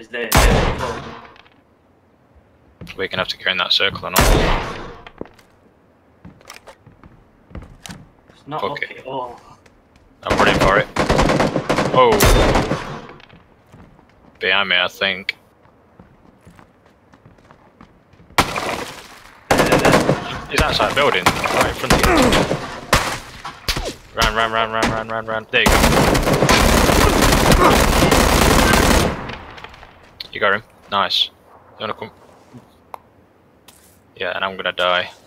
Is there? We're gonna have to go in that circle or not. It's not Fuck up it. at all. I'm running for it. Oh! Behind me, I think. He's outside the building, right in front of you. Run. There you go. You got him. Nice. You wanna come? Yeah, and I'm gonna die.